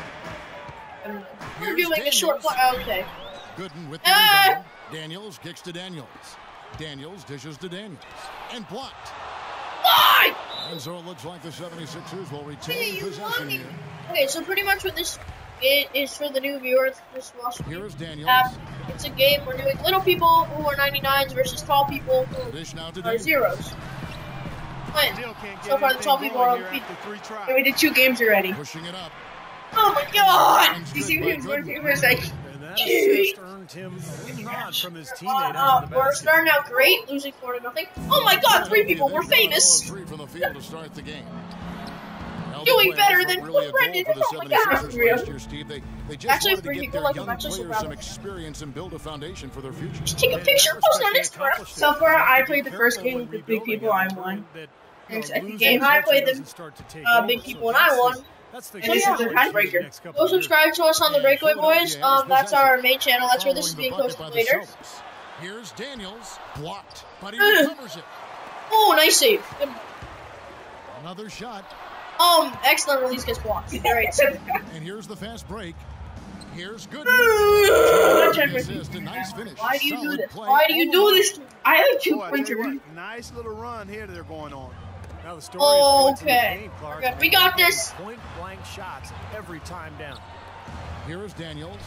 We're
Here's
doing a short.
Daniels.
Play. Okay.
Gooden with the
Ah!
rebound. Daniels kicks to Daniels. Daniels dishes to Daniels. And blocked.
Why?
And so it looks like the seventy-sixers will
Hey,
retain
you
possession
want me-
here.
Okay, so pretty much what this it is for the new viewers. This watch.
Here is Daniels.
Uh, it's a game we're doing little people who are ninety-nines versus tall people who
Dish now to
are
Daniels.
zeros. Win.
Still can't get
So far, the
anything
tall people
going
are
here
on
after three tries.
And we did two games already.
Pushing it up.
Oh my god!
One's
You
good
see
by
what he was
Gooden.
working for a second?
And that assist earned him a nod from his teammate
Uh,
out of the
we're
basket.
starting out great, losing four to nothing. Oh my god, three people, we're
They've gone
famous.
zero of three from the field to start the game. Now, the
Doing
players
better
weren't
than
really a goal
Brendan.
for the
Oh my God.
seventy-sixers last year, Steve. They, they just
Actually,
wanted to
three
get
people
their
like
young
him. I'm just so
players
proud
some
of them.
experience and build a foundation for their future.
Just take a
And
picture,
that
post it on
respect, they
Instagram.
accomplished it.
So far,
You have
I
to be
played the first
careful
game
when
with the big
rebuilding
people, I
after
won.
that,
And
you know,
second
losing
game,
I
culture
played the,
doesn't start to take
Uh,
over.
big
So
people, and I
that's the-
won.
That's the
And this
key
is the
for the
tiebreaker.
next couple
Go
of years.
subscribe to us on the
And
Breakaway
Philadelphia
Boys.
has
Um, that's
possession.
our main channel. That's where this is
Following
being
the
posted
bucket by the
later.
Celtics. Here's Daniels. Blocked. But he
Ugh.
recovers it.
Oh, nice save. Good.
Another shot.
Um, excellent release gets blocked. Alright.
And here's the fast break. Here's Gooden.
One check
The
with
assist, a nice finish.
Why do you do
Solid
this?
play
Why do you
all
do
around.
this?
I have two
Oh, I
points
tell you
already.
what, nice little run here they're going on.
Now the story is points in the
Okay.
game, Clark.
We're good. We got
They're
this.
Point blank shots every time down.
Here is Daniels.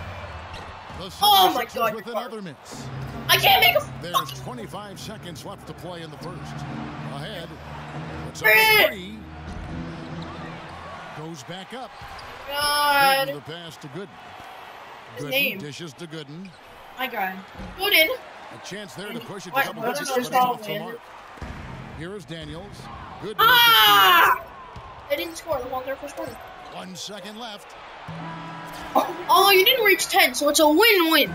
The
Oh my
seventy-sixers
God,
with
you're
another miss.
I can't make a
There's
fucking
twenty-five seconds left to play in the first. Ahead. It's up
Frick.
to three. Goes back up. Gooden the
god.
pass to Gooden.
His
Gooden
name.
dishes to Gooden.
I got him.
Good in.
A chance there to push it to
What-
double
what's
digits,
his
but it's off
problem,
the mark. Here is Daniels. Good.
Ah! They didn't score the whole their first quarter.
One second left.
Oh, you didn't reach ten, so it's a win-win.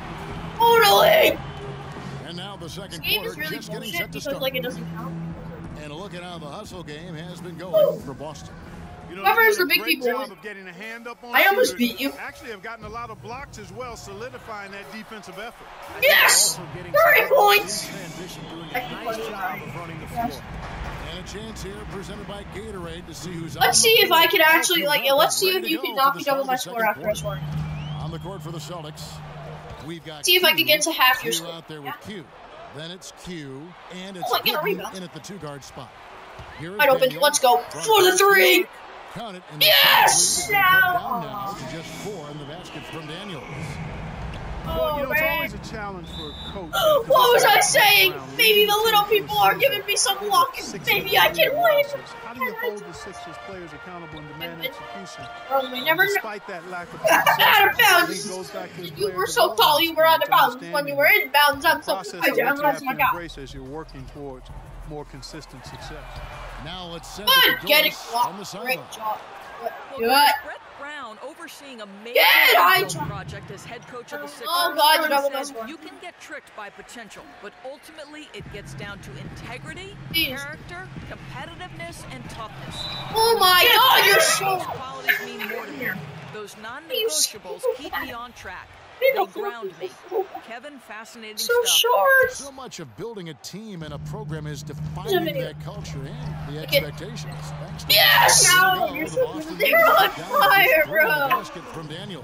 Totally.
And now the second
This game
quarter
is really
just getting
bullshit
set to
because
start.
like it doesn't count.
And look at how the hustle game has been going for Boston.
You know,
Whoever
they
is
did
the
a
big
great
people
job
win.
of getting a hand up on
I almost
shooters.
beat you.
Actually, have gotten a lot of blocks as well, solidifying that defensive effort.
Yes!
Also getting
Three
some
points!
in transition, doing
I
a
think
nice
we're
job
fine.
of running the
Yes.
floor.
And a chance here presented by Gatorade to see who's on
Let's
the
see if
floor.
I can actually
All
like.
queued up
Let's
and
see if
ready
you
to
can
go
knock
for
me
the
double my
start
score
of
after
the
I
second
score.
quarter. On the court for the Celtics, we've got
See if I can
Q.
get to half your
Q
score.
out there with Q. Then it's Q, and it's
Oh, I get a
Gooden
rebound.
in at the two-guard spot. Here is
Wide open.
Daniels.
Let's go
Front
for the
post
three.
mark. Count it, and the
Yes!
Celtics lead has been cut
Now.
down now to just four in the basket from Daniels.
Well, you know, it's
man.
always a challenge for a coach.
What was I saying? Maybe the little people are giving me some luck. Maybe I can win.
How do you hold the Sixers players accountable and demand execution?
Bro, we never know.
Despite that lack of
Out
success,
of
I think
bounds.
it goes back to the
You
player
were so tall, you were out of bounds. When you were in bounds, I'm so
process
I
of what you have
unless
to
my God.
embrace as you're working towards more consistent success.
Now let's send
Good,
it to
getting
Doris on the
blocked.
sideline.
Great job.
Well,
Good.
Coach Brett Brown overseeing a major
Good, I
rebuild
tried.
project as head coach of the Sixers.
Oh, God, you doubled my
said,
score.
you can get tricked by potential, but ultimately it gets down to integrity,
Jeez.
character, competitiveness, and toughness.
Oh my God, you're so.
Those qualities mean more to me. Those non-negotiables keep me on track. They ground me. Kevin, fascinating
So
stuff.
short.
So much of building a team and a program is defining
video.
that culture and the
Okay.
expectations. Thanks to
Yes!
Here we
No,
go,
you're
the
so-
Boston
they're
Bruins
on
down to just
fire,
three in the
bro.
basket from Daniels.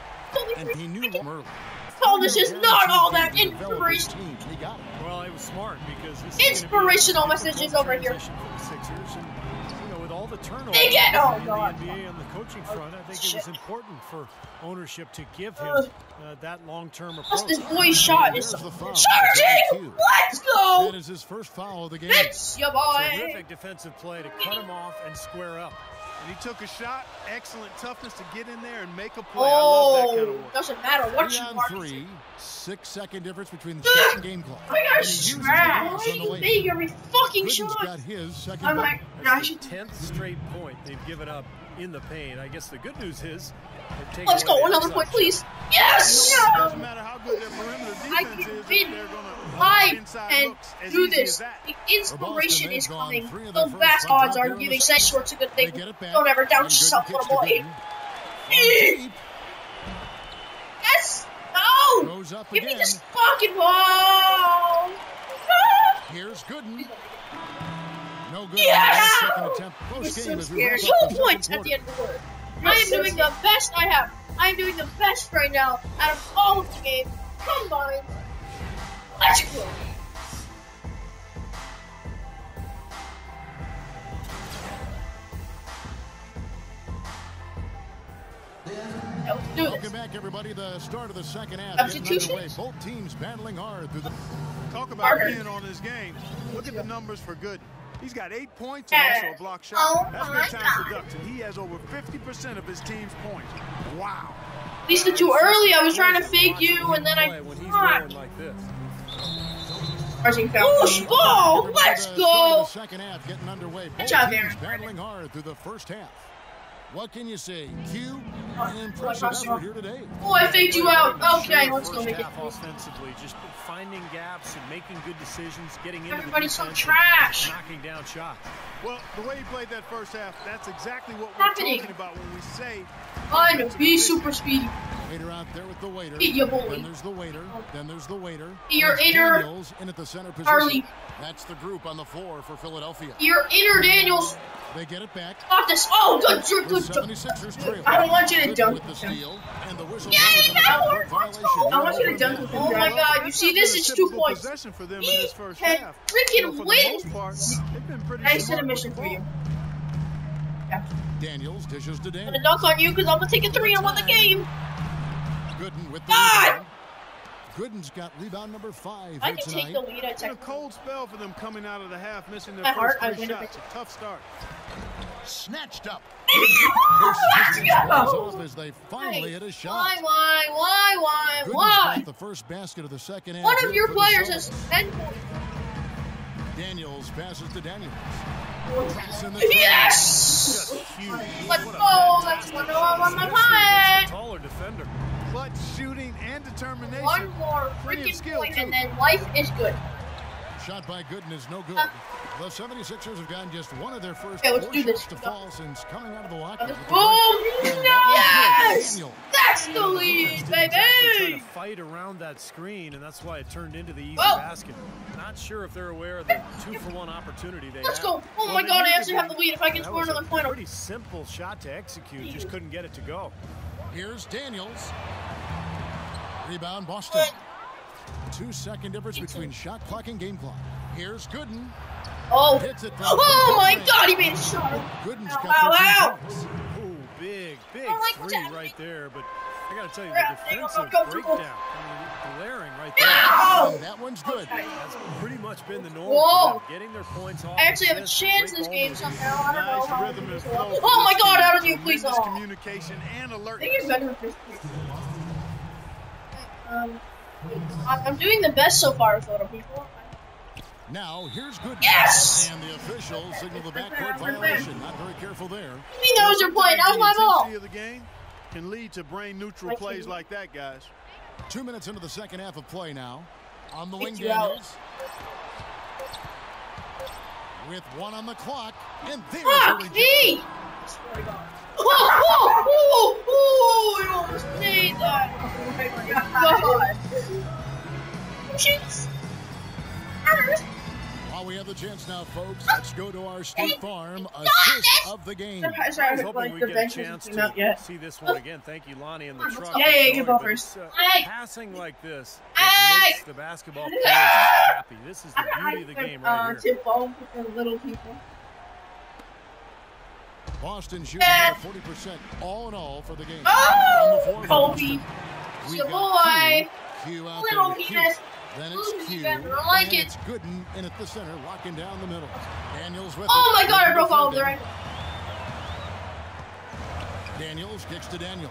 And he knew them early.
Oh, this is not all that
Guaranteed to develop his
inspirational.
team. He got it.
Well, it was smart because this
Inspirational
is gonna be a
messages
difficult
over here.
transition for the Sixers, and you know, with all the turnover
They get- oh,
in
God.
the N B A on the coaching front, I think it
shit.
was important for ownership to give him
Ugh.
uh, that long-term
Plus,
approach.
this boy's shot is
There's the foul.
charging. Let's go.
That is his first foul of the game.
It's your boy.
Terrific defensive play to cut him off and square up.
And he took a shot, excellent toughness to get in there and make a play. I love that kind of
Oh,
work.
doesn't matter what
Three
you
on
are.
three. Six second difference between the second game clock.
Oh my
And
gosh,
he uses the
trash.
glass on the way.
They every fucking
Gooden's
shot.
got his second
Oh
bucket.
my gosh.
That's the tenth straight point they've given up in the paint. I guess the good news is they've taken
Let's
away
go.
the
Another
outside
point,
shot.
please. Yes.
It doesn't matter how good their perimeter
I
defense
can
is,
win.
they're going to
I
inside
can
looks as
do
easy as
this.
that.
The inspiration
they've
is
gone
coming.
three of
The
their first
best
five
odds
out
are
there in
giving
the
sex shorts a good
They
thing.
get it back.
Don't ever doubt
And Gooden
yourself,
kicks
little
to
boy.
Gooden. On deep.
Yes. No.
Goes up
Give me
again.
this fucking ball.
Here's Gooden. No good
Yeah!
on the second attempt.
I'm
Close
so
game as we
scared.
wrap
Two
up the
points
second
at the
quarter.
end of the quarter. I am doing the best I have. I am doing the best right now out of all of the game combined. Let's go. Let's do
Welcome
this.
back, everybody. The start of the second half getting
Substitution?
underway. Both teams battling hard through the.
Talk about
Harder.
being on his game. Look at the numbers for Gooden. He's got eight points and
Yeah.
also a block shot.
Oh
That's
my
big time
God.
production. He has over fifty percent of his team's points. Wow.
At least the too early. I was trying to fake you, and then I.
When he's
Fuck.
rolling like this.
Charging foul. Let's go.
Everybody,
Let's
the start of
go.
the second half getting underway. Both
job,
teams
Aaron.
battling hard through the first half. What can you say? Q,
Oh,
an impressive
oh,
effort here today.
Oh, I faked you out. Okay, let's go
First
make it.
half offensively, just finding gaps and making good decisions, getting into
Everybody's
the
so
defense
trash.
and knocking down shots.
Well, the way he played that first half, that's exactly what we're
Happening.
talking about when we say
I know. Be super speedy.
Waiter out there with the waiter.
Be your boy.
Then there's the waiter. Then there's the waiter.
Your
There's
inner
Daniels in at the center position.
Harley.
That's the group on the floor for Philadelphia.
Your inner Daniels.
They get it back.
Got this. Oh, good, good,
The
good.
seventy-sixers trail.
I don't want you to
Gooden
dunk.
with the steal, and the whistle
Yeah,
goes
you
on the
got
court
one.
violation.
I want you to dunk with him. Oh my God! You see, this
That's
is
been a
two
typical
points.
possession for them in
He
this first
can
half.
freaking
So for the
win.
most part, they've been pretty
Nice
smart
intermission
with the
for you.
ball.
Yeah.
Daniels dishes to
I'm gonna
Daniels.
dunk on you because I'm gonna take a three and win the game.
Gooden with the
God!
rebound. Gooden's got rebound number five
I
here
can
tonight.
take the lead. I
It's been a
take.
cold spell for them coming out of the half, missing their
My
first
heart, I
three
win if
shots. A tough start.
snatched up.
Let's go!
Off as they finally hit a shot.
Why, why, why, why,
Gooden's
why?
got the first basket of the second half.
One of
here
your
for the
players
Celtics.
has ten points.
Daniels passes to Daniels.
Yes!
Just huge.
Let's
What a
go!
fantastic
Let's go
shot,
on my
especially against a
mind!
taller defender.
Clutch shooting and determination.
One more
Plenty of
freaking
skill,
point,
too.
and then life is good.
Shot by Gooden is no good.
Uh,
The seventy-sixers have gotten just one of their first
Okay, let's
four
do this.
shots to fall since coming out of the lockout.
Boom!
with the break. And that was good.
Yes!
Daniel.
That's the
The defense
lead,
didn't exactly try
baby!
to fight around that screen, and that's why it turned into the easy
Whoa.
basket. Not sure if they're aware of the two-for-one opportunity they
Let's
have.
go! Oh
Well,
my
they
god,
need
I
to
actually
get-
have the lead if I can
that
score
was
another
a
point.
pretty simple shot to execute, just couldn't get it to go.
Here's Daniels. Rebound, Boston. Two second difference between shot clock and game clock. Here's Gooden.
Oh!
Hits it from
Oh my
range.
god, he made a shot!
Gooden's
Ow,
got
ow, ow.
thirteen points.
Ooh, big, big
I like
three
that.
right there, but I gotta tell you,
Yeah,
the
they don't
defensive
look comfortable.
breakdown, I mean, glaring right there.
Ow!
And that one's good.
That's pretty much been the norm
Whoa.
for them, getting their points off.
I actually have a
assists,
chance
break
this
all
game
those-
somehow. I don't know
Nice
how.
rhythm and flow.
Oh my
for
god,
this
how
team.
did you please?
Tremendous
Oh.
communication and
I
alertness.
think it's better with this. Um, I'm I'm doing the best so far with little people.
Now, here's Gooden.
Yes!
And the officials signal the backcourt violation. Not very careful there.
I mean, that was your play. That was my
The
ball.
intensity of the game can lead to brain neutral
Like
plays
you.
like that, guys.
Two minutes into the second half of play now. On the wing,
It's you out.
Daniels. With one on the clock. And there's
Fuck
the
me! Oh, oh, oh, oh, you almost made that. Oh my god. Shoots.
While we have the chance now, folks, let's go to our State Farm
Got
assist
it!
of the game.
Sorry,
I was
sorry,
hoping
like
we
the
get a
bench
chance
isn't out
to
yet.
see this one again. Thank you, Lonnie, and the truck.
Yeah,
for
yeah, you
showing,
go
but
first.
it's, uh,
Hey!
Passing like this
Hey!
makes the basketball players happy. This is the beauty of the game
uh,
right here.
tip ball with the little people.
Boston shooting
Yeah.
at forty percent all in all for the game.
Oh!
On the floor for
Kobe.
Boston. We've
Your
got
boy.
Q, Q out
Little
there with Q.
penis.
Then
Ooh,
it's Q.
you better like
and
it.
it's Gooden in at the center, locking down the middle. Daniels with
Oh
it.
my god, I
Gooden
broke all of
defending.
their
Daniels kicks to Daniels.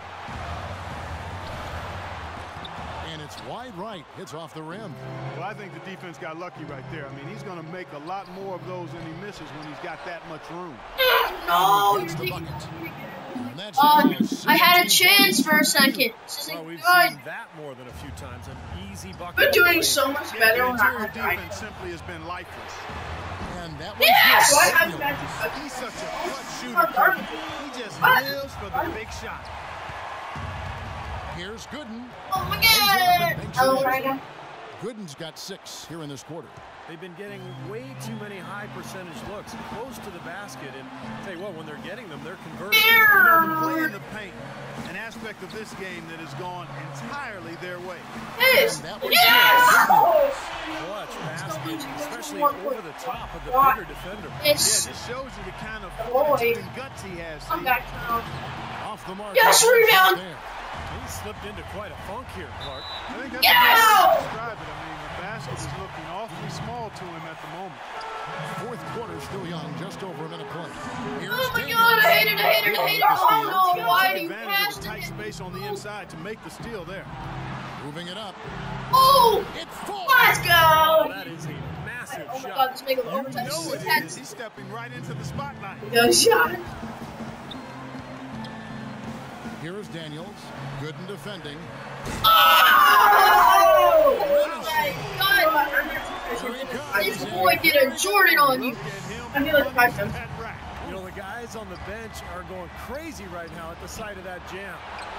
And it's wide right. Hits off the rim.
Well, I think the defense got lucky right there. I mean, he's going to make a lot more of those than he misses when he's got that much room.
No,
Hits the
you're
bucket. And that's
Um,
now
I had a
seventeen
chance
points.
for a second. This isn't
Well, we've
good.
seen that more than a few times. An easy bucket.
We're doing
play.
so much
Yeah,
better
the
when
interior
I
defense simply has been lifeless.
And that was
Yes!
good.
What? I'm
Daniels.
back to
He's such a clutch
Oh,
shooter.
garbage.
He just
What?
lives for the big shot.
Here's Gooden.
Oh my
Lays it up and
god!
banks
Hello,
it in.
Ryan.
Gooden's got six here in this quarter.
They've been getting way too many high percentage looks close to the basket, and tell you what, when they're getting them, they're converting.
You know, the play in the paint, an aspect of this game that has gone entirely their way.
Yes!
And that was
Yes!
good.
Clutch basket,
losing.
especially
One
over
point.
the top of the
God.
bigger defender.
Yeah,
It's.
this shows you the kind of
Boy.
fortitude and guts he has.
I'm
Steve.
back now.
Off the mark.
Yes,
Right
rebound.
there.
He slipped into quite a funk here, Clark.
I think that's
Yeah!
a good way to describe it. I mean, the basket is looking awfully small to him at the moment.
Fourth quarter still young, just over a minute play. Here's
Oh my
Daniels.
god, I hate it, I hate it, I hate it. Oh no, why
Took
do you
advantage
pass
of the
to
tight
him?
space on the inside to make the steal there.
Moving it up.
Oh!
It falls.
Let's go!
That is a massive
Oh my
shot.
god, this make it
You
overtime.
know
This is
it is.
intense.
He's stepping right into the spotlight.
Go shot.
Here is Daniels. Gooden defending.
Oh! Oh my god!
Here he comes.
This boy did a Jordan on you.
Look at him
I feel like
running
five times.
that rack.
You know, the guys on the bench are going crazy right now at the sight of that jam.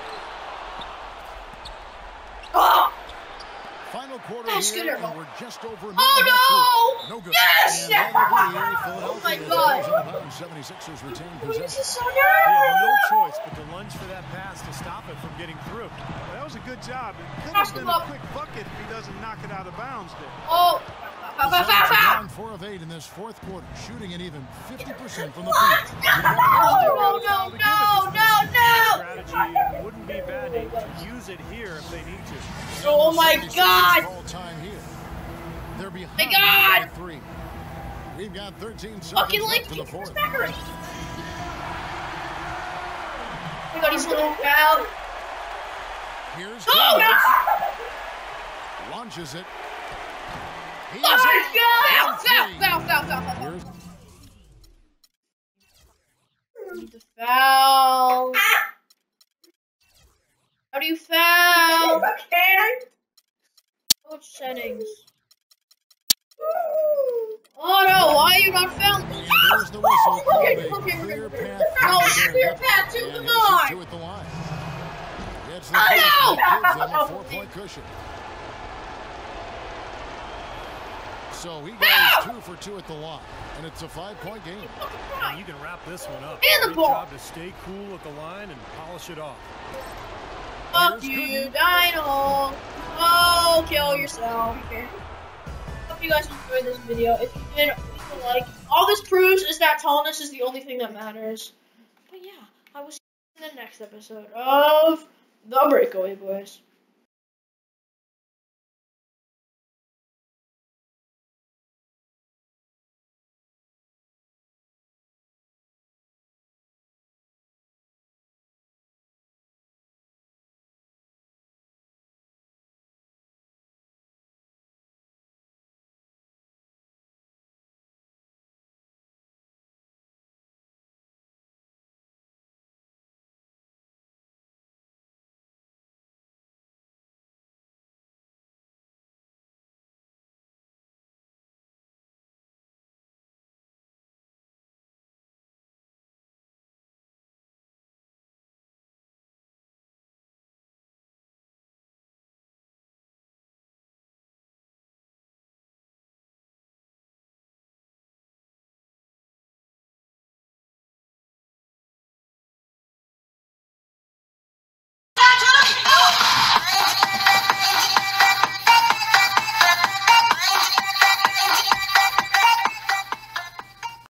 Oh!
Final quarter
Nice
here,
shooter.
and we're just over a minute
Oh,
and a half
no!
through. No good.
Yes!
And that'll be
Oh my
Philadelphia's
God.
goals on the bounce. seventy-sixers retain
This
possession.
is so
They had no
good!
choice but to lunge for that pass to stop it from getting through.
Well, that was a good job. It could
Pass
have been
him
a
up.
quick bucket if he doesn't knock it out of bounds there.
Oh!
The
Ba, ba, ba,
Celtics are
ba.
down four of eight in this fourth quarter, shooting an even fifty percent from the
What?
field.
No, no, no, no, no, no!
Strategy wouldn't be bad to use it here if they need to.
Oh my god!
All time here. They're behind
My God!
by three. We've got thirteen
Fucking
seconds
like
left in the fourth.
Zachary. Everybody's little foul.
Here's
Oh,
Daniels.
no!
Launches it. He's
Oh,
in.
foul!
Three.
Foul! Foul! Foul! Foul! Foul!
Here's
Need to foul. How do you foul?
Okay.
Coach settings. Oh no, why are you not fouling?
and there's the whistle.
Okay,
A
okay, we're
clear
good.
path
No,
through
clear
there.
path to
And
the
he'll shoot
line.
two at the line. Gets the
I
first,
know.
that gives them a four-point cushion. So he goes two for two at the line, and it's a five-point game.
And you can wrap this one up.
And the
Great
ball.
job to stay cool at the line and polish it off.
Fuck
Here's
you,
Gooden.
Dino. Oh, kill yourself. Okay. Hope you guys enjoyed this video. If you did, leave a like. All this proves is that tallness is the only thing that matters. But yeah, I will see you in the next episode of The Breakaway Boys.